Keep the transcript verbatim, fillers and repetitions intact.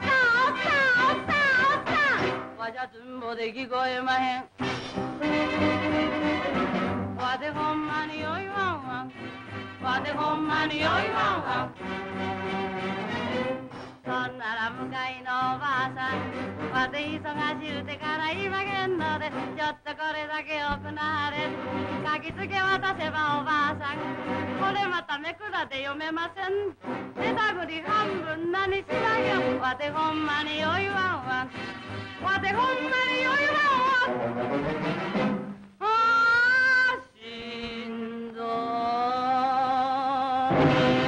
わじゃつんぼで聞こえまへん。わてほんまによいわんわん。わてほんまによいわんわん。そんなら向かいのおばあさん、わて忙しゅうてから言いまげんので、ちょっとこれだけおくなはれ。書きつけ渡せばおばあさん、これまためくらで読めません。手探り半分何しらんよ。わてほんまによいわんわん。わてほんまによいわんわん。ああ、心臓